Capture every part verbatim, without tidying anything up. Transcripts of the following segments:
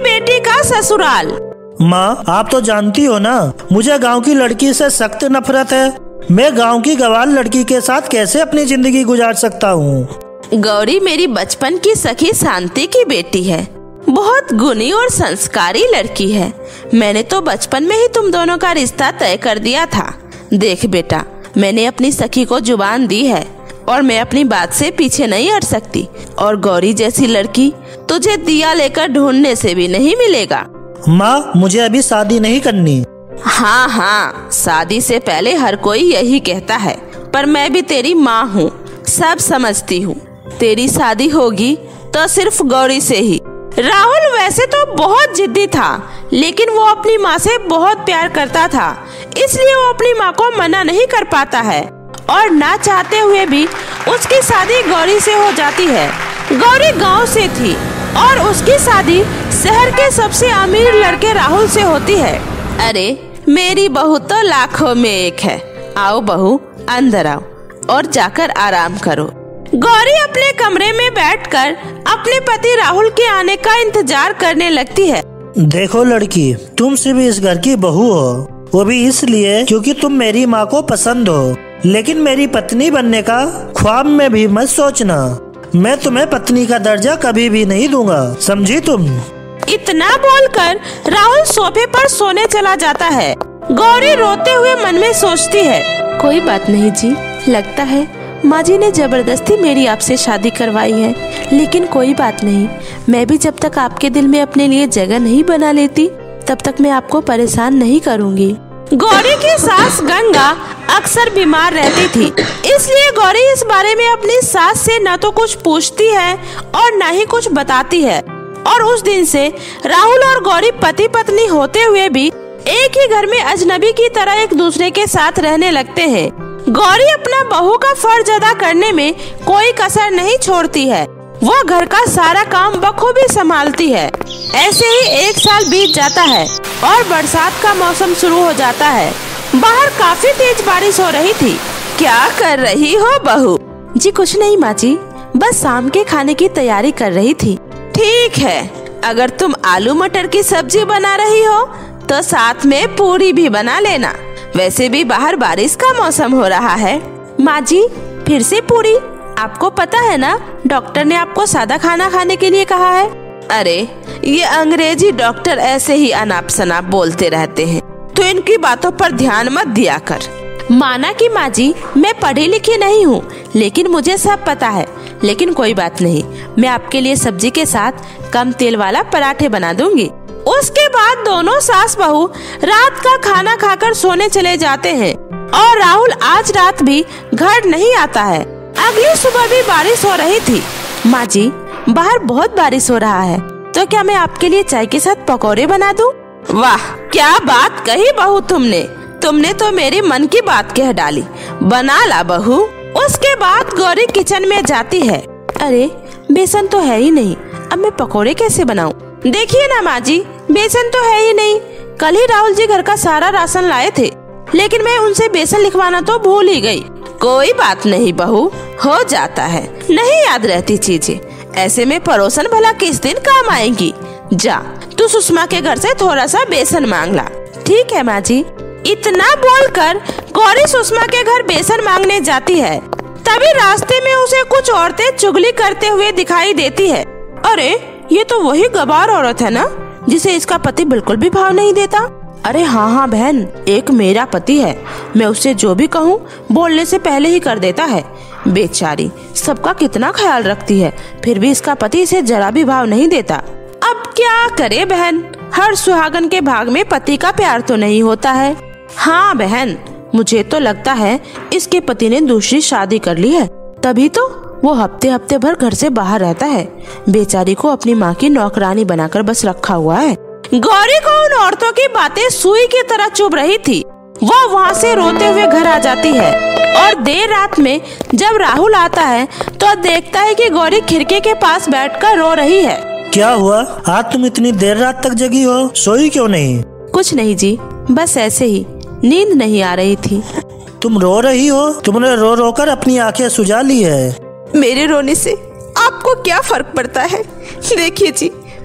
बेटी का ससुराल। माँ, आप तो जानती हो ना, मुझे गांव की लड़की से सख्त नफरत है। मैं गांव की गवार लड़की के साथ कैसे अपनी जिंदगी गुजार सकता हूँ? गौरी मेरी बचपन की सखी शांति की बेटी है। बहुत गुणी और संस्कारी लड़की है। मैंने तो बचपन में ही तुम दोनों का रिश्ता तय कर दिया था। देख बेटा, मैंने अपनी सखी को जुबान दी है और मैं अपनी बात से पीछे नहीं हट सकती। और गौरी जैसी लड़की तुझे दिया लेकर ढूंढने से भी नहीं मिलेगा। माँ, मुझे अभी शादी नहीं करनी। हाँ हाँ, शादी से पहले हर कोई यही कहता है, पर मैं भी तेरी माँ हूँ, सब समझती हूँ। तेरी शादी होगी तो सिर्फ गौरी से ही। राहुल वैसे तो बहुत जिद्दी था, लेकिन वो अपनी माँ से बहुत प्यार करता था, इसलिए वो अपनी माँ को मना नहीं कर पाता है और ना चाहते हुए भी उसकी शादी गौरी से हो जाती है। गौरी गांव से थी और उसकी शादी शहर के सबसे अमीर लड़के राहुल से होती है। अरे मेरी बहू तो लाखों में एक है। आओ बहू, अंदर आओ और जाकर आराम करो। गौरी अपने कमरे में बैठकर अपने पति राहुल के आने का इंतजार करने लगती है। देखो लड़की, तुम सिर्फ इस घर की बहू हो, वो भी इसलिए क्योंकि तुम मेरी माँ को पसंद हो। लेकिन मेरी पत्नी बनने का ख्वाब में भी मत सोचना। मैं तुम्हें पत्नी का दर्जा कभी भी नहीं दूंगा, समझी तुम? इतना बोलकर राहुल सोफे पर सोने चला जाता है। गौरी रोते हुए मन में सोचती है, कोई बात नहीं जी, लगता है माँ जी ने जबरदस्ती मेरी आपसे शादी करवाई है, लेकिन कोई बात नहीं। मैं भी जब तक आपके दिल में अपने लिए जगह नहीं बना लेती, तब तक मैं आपको परेशान नहीं करूँगी। गौरी की सास गंगा अक्सर बीमार रहती थी, इसलिए गौरी इस बारे में अपनी सास से न तो कुछ पूछती है और न ही कुछ बताती है। और उस दिन से राहुल और गौरी पति पत्नी होते हुए भी एक ही घर में अजनबी की तरह एक दूसरे के साथ रहने लगते हैं। गौरी अपना बहू का फर्ज अदा करने में कोई कसर नहीं छोड़ती है। वो घर का सारा काम बखूबी संभालती है। ऐसे ही एक साल बीत जाता है और बरसात का मौसम शुरू हो जाता है। बाहर काफी तेज बारिश हो रही थी। क्या कर रही हो बहू? जी कुछ नहीं माँ जी, बस शाम के खाने की तैयारी कर रही थी। ठीक है, अगर तुम आलू मटर की सब्जी बना रही हो तो साथ में पूरी भी बना लेना। वैसे भी बाहर बारिश का मौसम हो रहा है। माँ जी, फिर से पूरी? आपको पता है ना, डॉक्टर ने आपको सादा खाना खाने के लिए कहा है। अरे ये अंग्रेजी डॉक्टर ऐसे ही अनाप शनाप बोलते रहते हैं, तो इनकी बातों पर ध्यान मत दिया कर। माना कि माँ जी मैं पढ़ी लिखी नहीं हूँ, लेकिन मुझे सब पता है। लेकिन कोई बात नहीं, मैं आपके लिए सब्जी के साथ कम तेल वाला पराठे बना दूंगी। उसके बाद दोनों सास बहू रात का खाना खाकर सोने चले जाते हैं और राहुल आज रात भी घर नहीं आता है। अगली सुबह भी बारिश हो रही थी। माँ जी, बाहर बहुत बारिश हो रहा है, तो क्या मैं आपके लिए चाय के साथ पकौड़े बना दूं? वाह, क्या बात कही बहू तुमने। तुमने तो मेरे मन की बात कह डाली। बना ला बहू। उसके बाद गौरी किचन में जाती है। अरे बेसन तो है ही नहीं, अब मैं पकौड़े कैसे बनाऊं? देखिए ना माँ जी, बेसन तो है ही नहीं। कल ही राहुल जी घर का सारा राशन लाए थे, लेकिन मैं उनसे बेसन लिखवाना तो भूल ही गई। कोई बात नहीं बहू, हो जाता है, नहीं याद रहती चीजें। ऐसे में पड़ोसन भला किस दिन काम आएंगी। जा तू सुषमा के घर से थोड़ा सा बेसन मांग ला। ठीक है माँ जी। इतना बोलकर गौरी सुषमा के घर बेसन मांगने जाती है। तभी रास्ते में उसे कुछ औरतें चुगली करते हुए दिखाई देती है। अरे ये तो वही गवार औरत है ना, जिसे इसका पति बिल्कुल भी भाव नहीं देता। अरे हाँ हाँ बहन, एक मेरा पति है, मैं उससे जो भी कहूँ बोलने से पहले ही कर देता है। बेचारी सबका कितना ख्याल रखती है, फिर भी इसका पति इसे जरा भी भाव नहीं देता। अब क्या करे बहन, हर सुहागन के भाग में पति का प्यार तो नहीं होता है। हाँ बहन, मुझे तो लगता है इसके पति ने दूसरी शादी कर ली है, तभी तो वो हफ्ते हफ्ते भर घर से बाहर रहता है। बेचारी को अपनी माँ की नौकरानी बनाकर बस रखा हुआ है। गौरी को उन औरतों की बातें सुई की तरह चुभ रही थी। वो वहाँ से रोते हुए घर आ जाती है और देर रात में जब राहुल आता है तो देखता है कि गौरी खिड़की के पास बैठकर रो रही है। क्या हुआ, आज तुम इतनी देर रात तक जगी हो, सोई क्यों नहीं? कुछ नहीं जी, बस ऐसे ही, नींद नहीं आ रही थी। तुम रो रही हो? तुमने रो रो कर अपनी आंखें सुझा ली है। मेरे रोने से आपको क्या फर्क पड़ता है? देखिए जी,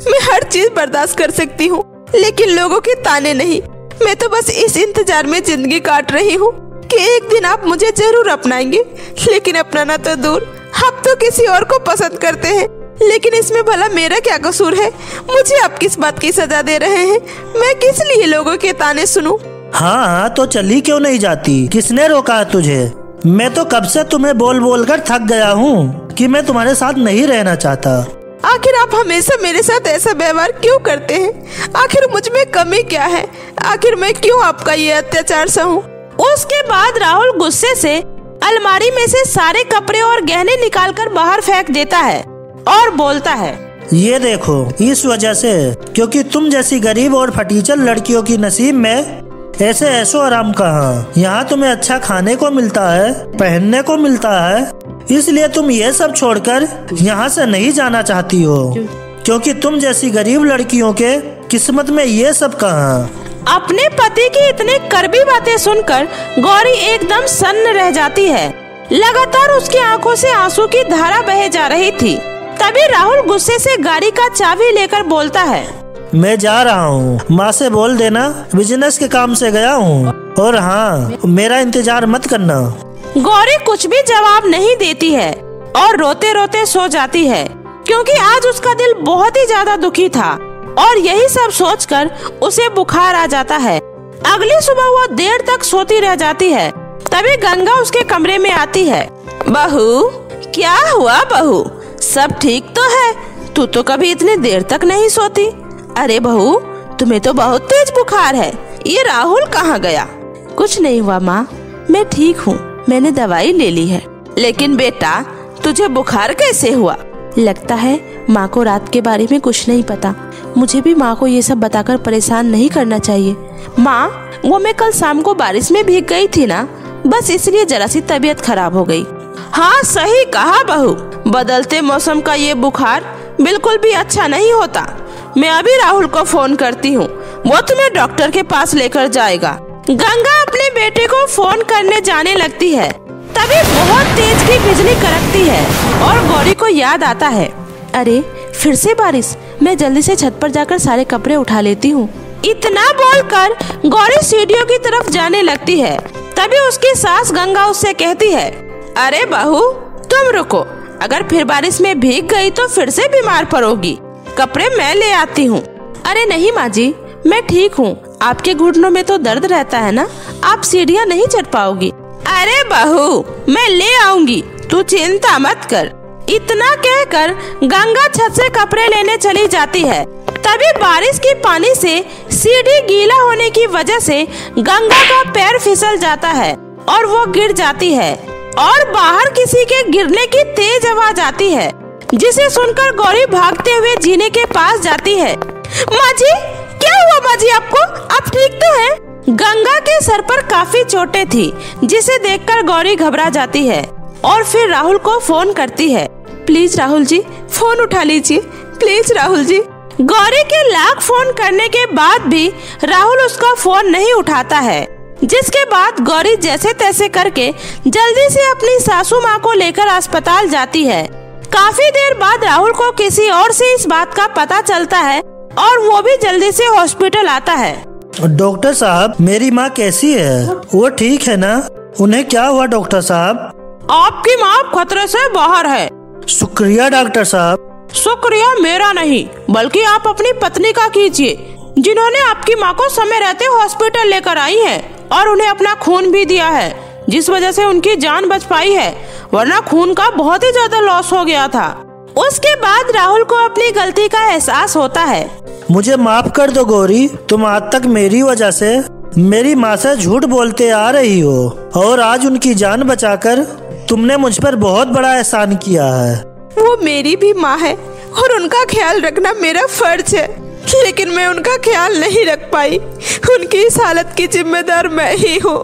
मैं हर चीज बर्दाश्त कर सकती हूँ, लेकिन लोगों के ताने नहीं। मैं तो बस इस इंतजार में जिंदगी काट रही हूँ कि एक दिन आप मुझे जरूर अपनाएंगे। लेकिन अपनाना तो दूर, आप तो किसी और को पसंद करते हैं। लेकिन इसमें भला मेरा क्या कसूर है? मुझे आप किस बात की सजा दे रहे हैं? मैं किस लिए लोगों के ताने सुनूं? हाँ हाँ तो चली क्यों नहीं जाती? किसने रोका तुझे? मैं तो कब से तुम्हें बोल बोल कर थक गया हूँ कि मैं तुम्हारे साथ नहीं रहना चाहता। आखिर आप हमेशा मेरे साथ ऐसा व्यवहार क्यों करते हैं? आखिर मुझ में कमी क्या है? आखिर मैं क्यों आपका ये अत्याचार सहूं? उसके बाद राहुल गुस्से से अलमारी में से सारे कपड़े और गहने निकालकर बाहर फेंक देता है और बोलता है, ये देखो, इस वजह से, क्योंकि तुम जैसी गरीब और फटीचर लड़कियों की नसीब में ऐसे ऐशो आराम कहाँ। यहाँ तुम्हें अच्छा खाने को मिलता है, पहनने को मिलता है, इसलिए तुम ये सब छोड़कर यहाँ से नहीं जाना चाहती हो, क्योंकि तुम जैसी गरीब लड़कियों के किस्मत में ये सब कहाँ। अपने पति की इतने कड़वी बातें सुनकर गौरी एकदम सन्न रह जाती है। लगातार उसकी आंखों से आंसू की धारा बहे जा रही थी। तभी राहुल गुस्से से गाड़ी का चाबी लेकर बोलता है, मैं जा रहा हूँ, माँ से बोल देना बिजनेस के काम से गया हूँ, और हाँ, मेरा इंतजार मत करना। गौरी कुछ भी जवाब नहीं देती है और रोते रोते सो जाती है, क्योंकि आज उसका दिल बहुत ही ज्यादा दुखी था और यही सब सोचकर उसे बुखार आ जाता है। अगली सुबह वो देर तक सोती रह जाती है। तभी गंगा उसके कमरे में आती है। बहू, क्या हुआ बहू? सब ठीक तो है? तू तो कभी इतनी देर तक नहीं सोती। अरे बहू, तुम्हें तो बहुत तेज बुखार है। ये राहुल कहाँ गया? कुछ नहीं हुआ माँ, मैं ठीक हूँ, मैंने दवाई ले ली है। लेकिन बेटा, तुझे बुखार कैसे हुआ? लगता है माँ को रात के बारे में कुछ नहीं पता। मुझे भी माँ को ये सब बताकर परेशान नहीं करना चाहिए। माँ, वो मैं कल शाम को बारिश में भीग गई थी ना, बस इसलिए जरा सी तबीयत खराब हो गई। हाँ, सही कहा बहू, बदलते मौसम का ये बुखार बिल्कुल भी अच्छा नहीं होता। मैं अभी राहुल को फोन करती हूँ, वो तुम्हें डॉक्टर के पास लेकर जाएगा। गंगा अपने बेटे को फोन करने जाने लगती है। तभी बहुत तेज की बिजली कड़कती है और गौरी को याद आता है, अरे फिर से बारिश, मैं जल्दी से छत पर जाकर सारे कपड़े उठा लेती हूँ। इतना बोलकर गौरी सीढ़ियों की तरफ जाने लगती है। तभी उसकी सास गंगा उससे कहती है, अरे बहू, तुम रुको, अगर फिर बारिश में भीग गई तो फिर से बीमार पड़ोगी। कपड़े मैं ले आती हूँ। अरे नहीं माँ जी, मैं ठीक हूँ। आपके घुटनों में तो दर्द रहता है ना, आप सीढ़ियाँ नहीं चढ़ पाओगी। अरे बहू, मैं ले आऊंगी, तू चिंता मत कर। इतना कहकर गंगा छत से कपड़े लेने चली जाती है। तभी बारिश के पानी से सीढ़ी गीला होने की वजह से गंगा का पैर फिसल जाता है और वो गिर जाती है और बाहर किसी के गिरने की तेज आवाज आती है, जिसे सुनकर गौरी भागते हुए जीने के पास जाती है। माँ जी, क्या हुआ माँ जी आपको? आप ठीक तो हैं? गंगा के सर पर काफी चोटें थी, जिसे देखकर गौरी घबरा जाती है और फिर राहुल को फोन करती है। प्लीज राहुल जी, फोन उठा लीजिए, प्लीज राहुल जी। गौरी के लाख फोन करने के बाद भी राहुल उसका फोन नहीं उठाता है, जिसके बाद गौरी जैसे तैसे करके जल्दी से अपनी सासू माँ को लेकर अस्पताल जाती है। काफी देर बाद राहुल को किसी और से इस बात का पता चलता है और वो भी जल्दी से हॉस्पिटल आता है। डॉक्टर साहब, मेरी माँ कैसी है? वो ठीक है ना? उन्हें क्या हुआ डॉक्टर साहब? आपकी माँ खतरे से बाहर है। शुक्रिया डॉक्टर साहब। शुक्रिया मेरा नहीं, बल्कि आप अपनी पत्नी का कीजिए, जिन्होंने आपकी माँ को समय रहते हॉस्पिटल लेकर आई है और उन्हें अपना खून भी दिया है, जिस वजह से उनकी जान बच पाई है, वरना खून का बहुत ही ज्यादा लॉस हो गया था। उसके बाद राहुल को अपनी गलती का एहसास होता है। मुझे माफ कर दो गौरी, तुम आज तक मेरी वजह से मेरी माँ से झूठ बोलते आ रही हो और आज उनकी जान बचाकर तुमने मुझ पर बहुत बड़ा एहसान किया है। वो मेरी भी माँ है और उनका ख्याल रखना मेरा फर्ज है, लेकिन मैं उनका ख्याल नहीं रख पाई। उनकी इस हालत की जिम्मेदार मैं ही हूँ।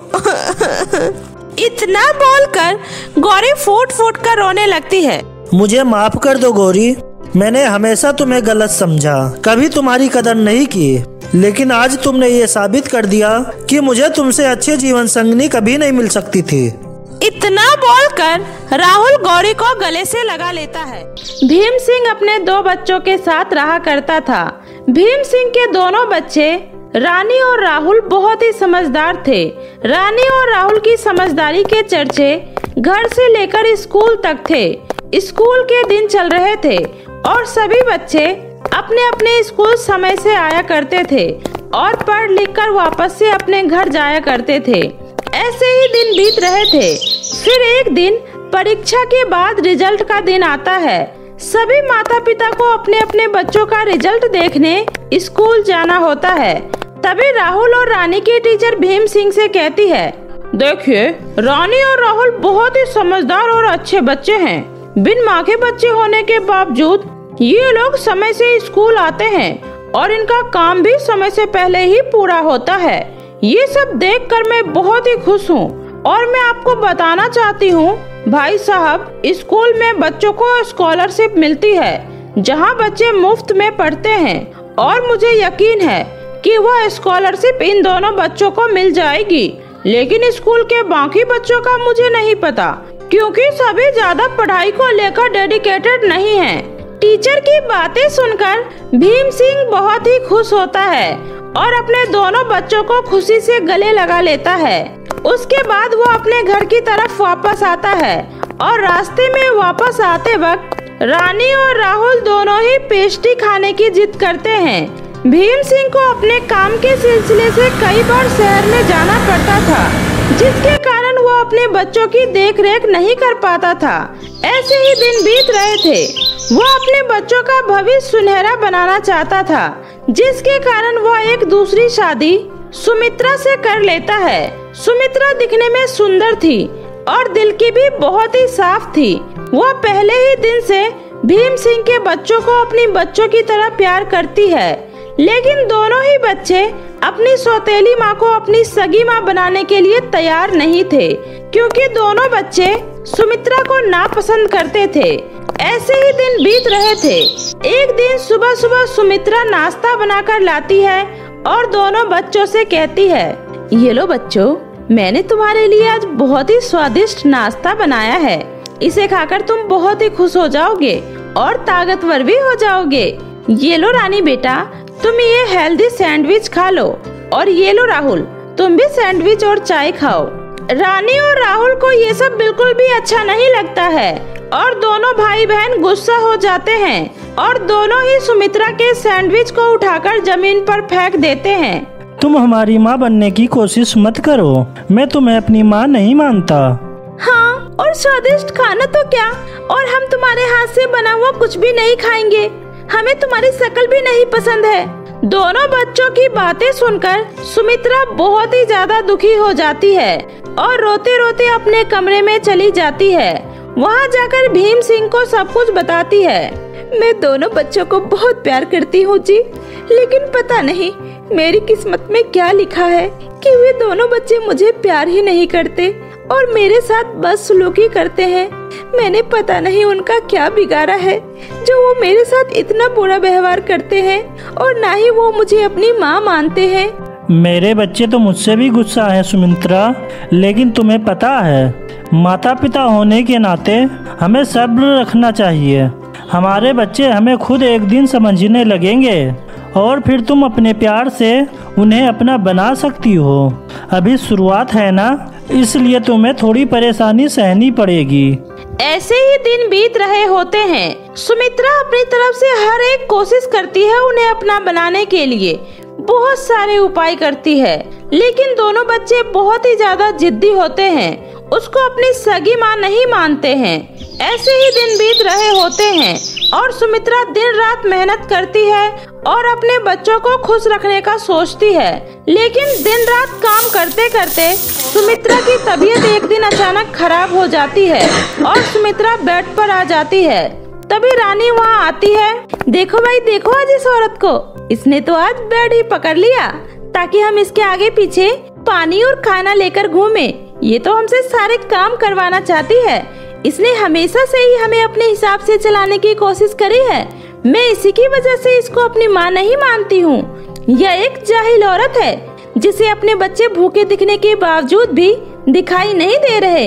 इतना बोलकर गौरी फूट फूट कर रोने लगती है। मुझे माफ कर दो गौरी, मैंने हमेशा तुम्हें गलत समझा, कभी तुम्हारी कदर नहीं की, लेकिन आज तुमने ये साबित कर दिया कि मुझे तुमसे अच्छे जीवन संगनी कभी नहीं मिल सकती थी। इतना बोलकर राहुल गौरी को गले से लगा लेता है। भीम सिंह अपने दो बच्चों के साथ रहा करता था। भीम सिंह के दोनों बच्चे रानी और राहुल बहुत ही समझदार थे। रानी और राहुल की समझदारी के चर्चे घर से लेकर स्कूल तक थे। स्कूल के दिन चल रहे थे और सभी बच्चे अपने अपने स्कूल समय से आया करते थे और पढ़ लिख कर वापस से अपने घर जाया करते थे। ऐसे ही दिन बीत रहे थे। फिर एक दिन परीक्षा के बाद रिजल्ट का दिन आता है। सभी माता पिता को अपने अपने बच्चों का रिजल्ट देखने स्कूल जाना होता है। तभी राहुल और रानी की टीचर भीम सिंह से कहती है, देखिए रानी और राहुल बहुत ही समझदार और अच्छे बच्चे हैं। बिन माँ के बच्चे होने के बावजूद ये लोग समय से स्कूल आते हैं और इनका काम भी समय से पहले ही पूरा होता है। ये सब देखकर मैं बहुत ही खुश हूँ और मैं आपको बताना चाहती हूँ भाई साहब, स्कूल में बच्चों को स्कॉलरशिप मिलती है जहाँ बच्चे मुफ्त में पढ़ते हैं और मुझे यकीन है कि वह स्कॉलरशिप इन दोनों बच्चों को मिल जाएगी। लेकिन स्कूल के बाकी बच्चों का मुझे नहीं पता क्योंकि सभी ज्यादा पढ़ाई को लेकर डेडिकेटेड नहीं हैं। टीचर की बातें सुनकर भीम सिंह बहुत ही खुश होता है और अपने दोनों बच्चों को खुशी से गले लगा लेता है। उसके बाद वो अपने घर की तरफ वापस आता है और रास्ते में वापस आते वक्त रानी और राहुल दोनों ही पेस्ट्री खाने की जिद करते हैं। भीम सिंह को अपने काम के सिलसिले से कई बार शहर में जाना पड़ता था, जिसके कारण वो अपने बच्चों की देखरेख नहीं कर पाता था। ऐसे ही दिन बीत रहे थे। वो अपने बच्चों का भविष्य सुनहरा बनाना चाहता था, जिसके कारण वो एक दूसरी शादी सुमित्रा से कर लेता है। सुमित्रा दिखने में सुंदर थी और दिल की भी बहुत ही साफ थी। वो पहले ही दिन से भीम सिंह के बच्चों को अपनी बच्चों की तरह प्यार करती है। लेकिन दोनों ही बच्चे अपनी सौतेली माँ को अपनी सगी माँ बनाने के लिए तैयार नहीं थे, क्योंकि दोनों बच्चे सुमित्रा को नापसंद करते थे। ऐसे ही दिन बीत रहे थे। एक दिन सुबह सुबह सुमित्रा नाश्ता बनाकर लाती है और दोनों बच्चों से कहती है, ये लो बच्चों, मैंने तुम्हारे लिए आज बहुत ही स्वादिष्ट नाश्ता बनाया है। इसे खाकर तुम बहुत ही खुश हो जाओगे और ताकतवर भी हो जाओगे। ये लो रानी बेटा, तुम ये हेल्दी सैंडविच खा लो, और ये लो राहुल, तुम भी सैंडविच और चाय खाओ। रानी और राहुल को ये सब बिल्कुल भी अच्छा नहीं लगता है और दोनों भाई बहन गुस्सा हो जाते हैं और दोनों ही सुमित्रा के सैंडविच को उठाकर जमीन पर फेंक देते हैं। तुम हमारी माँ बनने की कोशिश मत करो, मैं तुम्हें अपनी माँ नहीं मानता। हाँ, और स्वादिष्ट खाना तो क्या, और हम तुम्हारे हाथ से बना हुआ कुछ भी नहीं खाएंगे। हमें तुम्हारी शक्ल भी नहीं पसंद है। दोनों बच्चों की बातें सुनकर सुमित्रा बहुत ही ज्यादा दुखी हो जाती है और रोते रोते अपने कमरे में चली जाती है। वहाँ जाकर भीम सिंह को सब कुछ बताती है। मैं दोनों बच्चों को बहुत प्यार करती हूँ जी, लेकिन पता नहीं मेरी किस्मत में क्या लिखा है कि वे दोनों बच्चे मुझे प्यार ही नहीं करते और मेरे साथ बदसलूकी करते हैं। मैंने पता नहीं उनका क्या बिगाड़ा है जो वो मेरे साथ इतना बुरा व्यवहार करते हैं और ना ही वो मुझे अपनी माँ मानते हैं। मेरे बच्चे तो मुझसे भी गुस्सा है सुमित्रा, लेकिन तुम्हें पता है माता पिता होने के नाते हमें सब्र रखना चाहिए। हमारे बच्चे हमें खुद एक दिन समझने लगेंगे और फिर तुम अपने प्यार से उन्हें अपना बना सकती हो। अभी शुरुआत है ना, इसलिए तुम्हें थोड़ी परेशानी सहनी पड़ेगी। ऐसे ही दिन बीत रहे होते हैं। सुमित्रा अपनी तरफ से हर एक कोशिश करती है उन्हें अपना बनाने के लिए, बहुत सारे उपाय करती है, लेकिन दोनों बच्चे बहुत ही ज्यादा जिद्दी होते हैं, उसको अपनी सगी माँ नहीं मानते हैं। ऐसे ही दिन बीत रहे होते हैं और सुमित्रा दिन रात मेहनत करती है और अपने बच्चों को खुश रखने का सोचती है, लेकिन दिन रात काम करते करते सुमित्रा की तबीयत एक दिन अचानक खराब हो जाती है और सुमित्रा बेड पर आ जाती है। तभी रानी वहाँ आती है। देखो भाई देखो, आज इस औरत को, इसने तो आज बेड ही पकड़ लिया ताकि हम इसके आगे पीछे पानी और खाना लेकर घूमे। ये तो हमसे सारे काम करवाना चाहती है। इसने हमेशा से ही हमें अपने हिसाब से चलाने की कोशिश करी है। मैं इसी की वजह से इसको अपनी माँ नहीं मानती हूँ। यह एक जाहिल औरत है जिसे अपने बच्चे भूखे दिखने के बावजूद भी दिखाई नहीं दे रहे।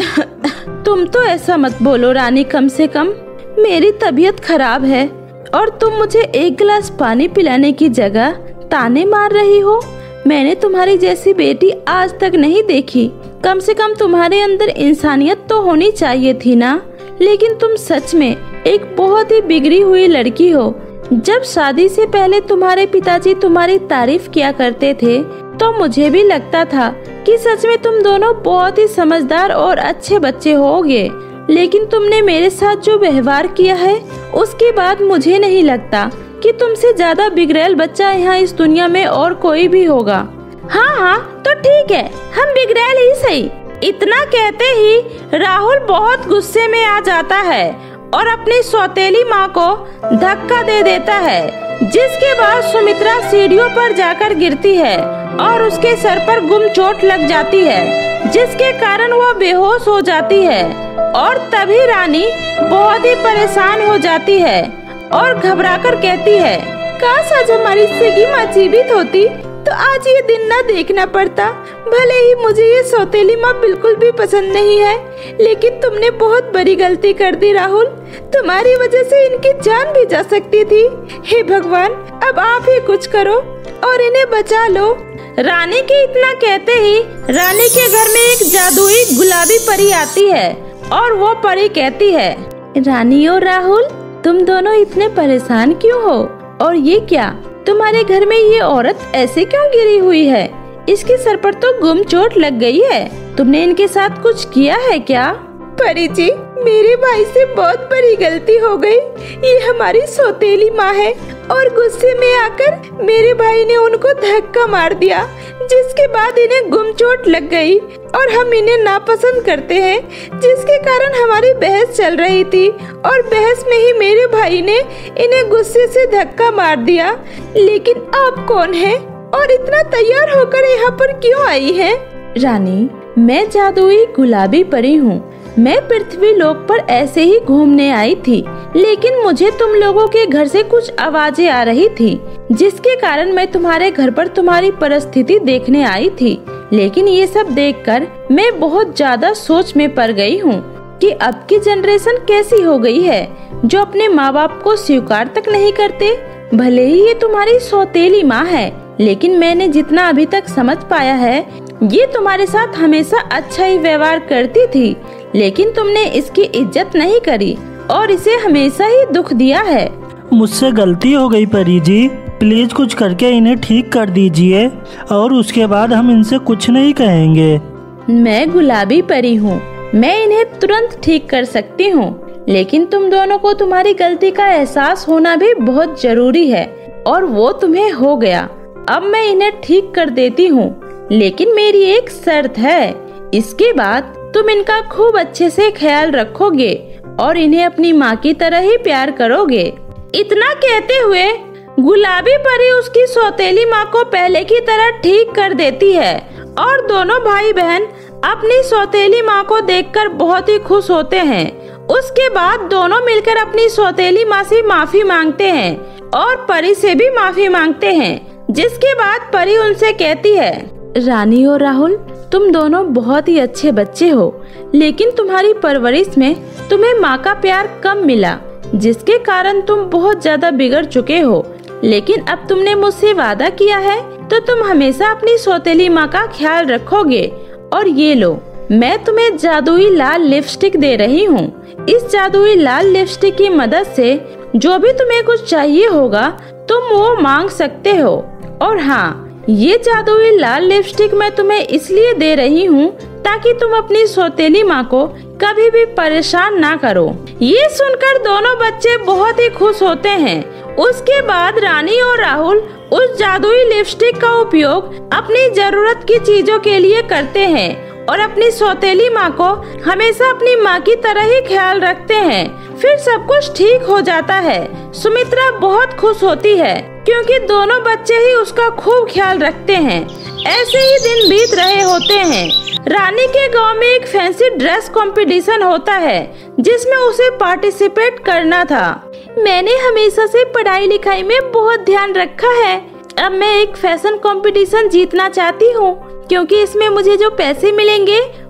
तुम तो ऐसा मत बोलो रानी, कम से कम मेरी तबीयत खराब है और तुम मुझे एक गिलास पानी पिलाने की जगह ताने मार रही हो। मैंने तुम्हारी जैसी बेटी आज तक नहीं देखी। कम से कम तुम्हारे अंदर इंसानियत तो होनी चाहिए थी ना। लेकिन तुम सच में एक बहुत ही बिगड़ी हुई लड़की हो। जब शादी से पहले तुम्हारे पिताजी तुम्हारी तारीफ किया करते थे तो मुझे भी लगता था कि सच में तुम दोनों बहुत ही समझदार और अच्छे बच्चे होगे। लेकिन तुमने मेरे साथ जो व्यवहार किया है उसके बाद मुझे नहीं लगता कि तुमसे ज्यादा बिगड़ैल बच्चा यहाँ इस दुनिया में और कोई भी होगा। हाँ हाँ तो ठीक है, हम बिगड़ैल ही सही। इतना कहते ही राहुल बहुत गुस्से में आ जाता है और अपनी सौतेली माँ को धक्का दे देता है, जिसके बाद सुमित्रा सीढ़ियों पर जाकर गिरती है और उसके सर पर गुम चोट लग जाती है, जिसके कारण वह बेहोश हो जाती है। और तभी रानी बहुत ही परेशान हो जाती है और घबराकर कहती है, काश आज हमारी सेगी माँ जीवित होती तो आज ये दिन ना देखना पड़ता। भले ही मुझे ये सौतेली माँ बिल्कुल भी पसंद नहीं है, लेकिन तुमने बहुत बड़ी गलती कर दी राहुल। तुम्हारी वजह से इनकी जान भी जा सकती थी। हे भगवान, अब आप ही कुछ करो और इन्हें बचा लो। रानी के इतना कहते ही रानी के घर में एक जादुई गुलाबी परी आती है और वो परी कहती है, रानी और राहुल, तुम दोनों इतने परेशान क्यों हो? और ये क्या, तुम्हारे घर में ये औरत ऐसे क्यों गिरी हुई है? इसके सर पर तो गुम चोट लग गई है। तुमने इनके साथ कुछ किया है क्या? परी जी, मेरे भाई से बहुत बड़ी गलती हो गई। ये हमारी सौतेली माँ है और गुस्से में आकर मेरे भाई ने उनको धक्का मार दिया, जिसके बाद इन्हें गुम चोट लग गई और हम इन्हें नापसंद करते हैं, जिसके कारण हमारी बहस चल रही थी और बहस में ही मेरे भाई ने इन्हें गुस्से से धक्का मार दिया। लेकिन आप कौन है और इतना तैयार होकर यहाँ पर क्यों आई है? रानी, मैं जादुई गुलाबी परी हूँ। मैं पृथ्वी लोक पर ऐसे ही घूमने आई थी, लेकिन मुझे तुम लोगों के घर से कुछ आवाजें आ रही थी, जिसके कारण मैं तुम्हारे घर पर तुम्हारी परिस्थिति देखने आई थी। लेकिन ये सब देखकर मैं बहुत ज्यादा सोच में पड़ गई हूँ कि अब की जनरेशन कैसी हो गई है, जो अपने माँ बाप को स्वीकार तक नहीं करते। भले ही ये तुम्हारी सौतेली माँ है, लेकिन मैंने जितना अभी तक समझ पाया है, ये तुम्हारे साथ हमेशा अच्छा ही व्यवहार करती थी, लेकिन तुमने इसकी इज्जत नहीं करी और इसे हमेशा ही दुख दिया है। मुझसे गलती हो गई परी जी, प्लीज कुछ करके इन्हें ठीक कर दीजिए और उसके बाद हम इनसे कुछ नहीं कहेंगे। मैं गुलाबी परी हूँ, मैं इन्हें तुरंत ठीक कर सकती हूँ, लेकिन तुम दोनों को तुम्हारी गलती का एहसास होना भी बहुत जरूरी है और वो तुम्हें हो गया। अब मैं इन्हें ठीक कर देती हूँ, लेकिन मेरी एक शर्त है। इसके बाद तुम इनका खूब अच्छे से ख्याल रखोगे और इन्हें अपनी माँ की तरह ही प्यार करोगे। इतना कहते हुए गुलाबी परी उसकी सौतेली माँ को पहले की तरह ठीक कर देती है और दोनों भाई बहन अपनी सौतेली माँ को देखकर बहुत ही खुश होते हैं। उसके बाद दोनों मिलकर अपनी सौतेली माँ से माफी मांगते हैं और परी से भी माफी मांगते हैं, जिसके बाद परी उनसे कहती है, रानी और राहुल, तुम दोनों बहुत ही अच्छे बच्चे हो, लेकिन तुम्हारी परवरिश में तुम्हें माँ का प्यार कम मिला, जिसके कारण तुम बहुत ज्यादा बिगड़ चुके हो। लेकिन अब तुमने मुझसे वादा किया है तो तुम हमेशा अपनी सौतेली माँ का ख्याल रखोगे। और ये लो, मैं तुम्हें जादुई लाल लिपस्टिक दे रही हूँ। इस जादुई लाल लिपस्टिक की मदद से जो भी तुम्हें कुछ चाहिए होगा तुम वो मांग सकते हो। और हाँ, ये जादुई लाल लिपस्टिक मैं तुम्हें इसलिए दे रही हूँ ताकि तुम अपनी सौतेली माँ को कभी भी परेशान ना करो। ये सुनकर दोनों बच्चे बहुत ही खुश होते हैं। उसके बाद रानी और राहुल उस जादुई लिपस्टिक का उपयोग अपनी जरूरत की चीजों के लिए करते हैं और अपनी सौतेली माँ को हमेशा अपनी माँ की तरह ही ख्याल रखते हैं। फिर सब कुछ ठीक हो जाता है। सुमित्रा बहुत खुश होती है क्योंकि दोनों बच्चे ही उसका खूब ख्याल रखते हैं। ऐसे ही दिन बीत रहे होते हैं। रानी के गांव में एक फैंसी ड्रेस कंपटीशन होता है, जिसमें उसे पार्टिसिपेट करना था। मैंने हमेशा से पढ़ाई लिखाई में बहुत ध्यान रखा है। अब मैं एक फैशन कंपटीशन जीतना चाहती हूँ, क्योंकि इसमें मुझे जो पैसे मिलेंगे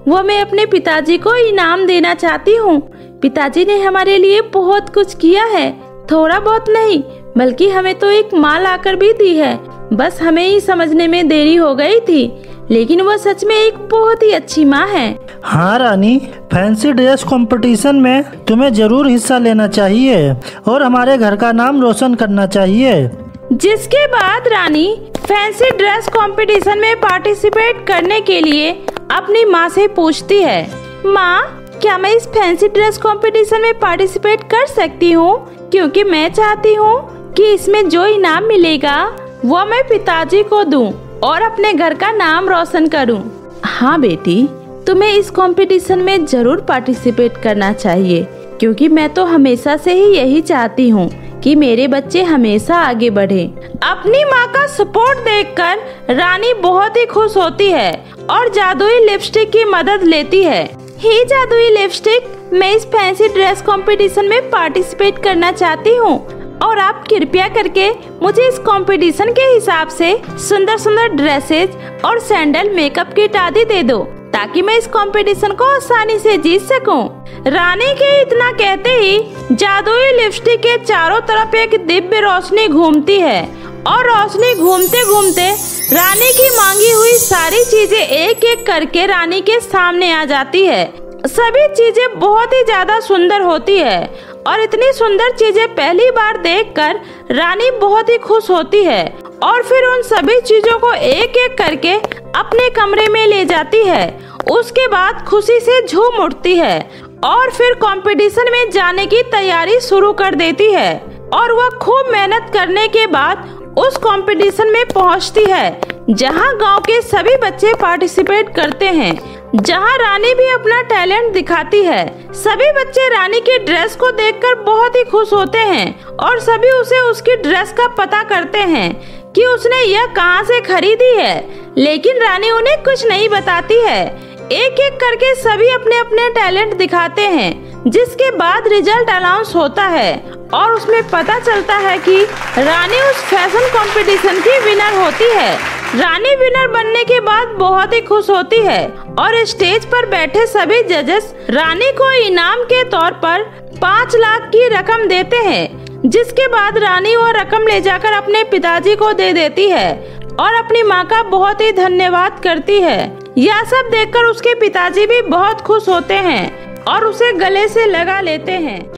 वो मैं अपने पिताजी को इनाम देना चाहती हूँ। पिताजी ने हमारे लिए बहुत कुछ किया है, थोड़ा बहुत नहीं बल्कि हमें तो एक माँ लाकर भी दी है। बस हमें ही समझने में देरी हो गई थी, लेकिन वो सच में एक बहुत ही अच्छी माँ है। हाँ रानी, फैंसी ड्रेस कंपटीशन में तुम्हें जरूर हिस्सा लेना चाहिए और हमारे घर का नाम रोशन करना चाहिए। जिसके बाद रानी फैंसी ड्रेस कंपटीशन में पार्टिसिपेट करने के लिए अपनी माँ से पूछती है, माँ क्या मैं इस फैंसी ड्रेस कंपटीशन में पार्टिसिपेट कर सकती हूँ? क्योंकि मैं चाहती हूँ कि इसमें जो इनाम मिलेगा वो मैं पिताजी को दूं और अपने घर का नाम रोशन करूं। हाँ बेटी, तुम्हें इस कंपटीशन में जरूर पार्टिसिपेट करना चाहिए, क्योंकि मैं तो हमेशा से ही यही चाहती हूँ कि मेरे बच्चे हमेशा आगे बढ़े। अपनी माँ का सपोर्ट देखकर रानी बहुत ही खुश होती है और जादुई लिपस्टिक की मदद लेती है। हे जादुई लिपस्टिक, मैं इस फैंसी ड्रेस कंपटीशन में पार्टिसिपेट करना चाहती हूँ और आप कृपया करके मुझे इस कंपटीशन के हिसाब से सुंदर सुंदर ड्रेसेस और सैंडल, मेकअप किट आदि दे दो, ताकि मैं इस कंपटीशन को आसानी से जीत सकूं। रानी के इतना कहते ही जादुई लिपस्टिक के चारों तरफ एक दिव्य रोशनी घूमती है और रोशनी घूमते घूमते रानी की मांगी हुई सारी चीजें एक एक करके रानी के सामने आ जाती है। सभी चीजें बहुत ही ज्यादा सुंदर होती है और इतनी सुंदर चीजें पहली बार देखकर रानी बहुत ही खुश होती है और फिर उन सभी चीजों को एक एक करके अपने कमरे में ले जाती है। उसके बाद खुशी से झूम उठती है और फिर कंपटीशन में जाने की तैयारी शुरू कर देती है और वह खूब मेहनत करने के बाद उस कंपटीशन में पहुंचती है, जहां गांव के सभी बच्चे पार्टिसिपेट करते हैं, जहां रानी भी अपना टैलेंट दिखाती है। सभी बच्चे रानी की ड्रेस को देखकर बहुत ही खुश होते हैं और सभी उसे उसकी ड्रेस का पता करते हैं कि उसने यह कहां से खरीदी है, लेकिन रानी उन्हें कुछ नहीं बताती है। एक एक करके सभी अपने अपने टैलेंट दिखाते हैं, जिसके बाद रिजल्ट अनाउंस होता है और उसमें पता चलता है कि रानी उस फैशन कंपटीशन की विनर होती है। रानी विनर बनने के बाद बहुत ही खुश होती है और स्टेज पर बैठे सभी जजेस रानी को इनाम के तौर पर पाँच लाख की रकम देते हैं, जिसके बाद रानी वो रकम ले जाकर अपने पिताजी को दे देती है और अपनी माँ का बहुत ही धन्यवाद करती है। यह सब देखकर उसके पिताजी भी बहुत खुश होते हैं और उसे गले से लगा लेते हैं।